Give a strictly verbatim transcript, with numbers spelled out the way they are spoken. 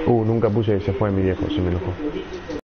Uh, nunca puse, se fue mi viejo, se me enojó.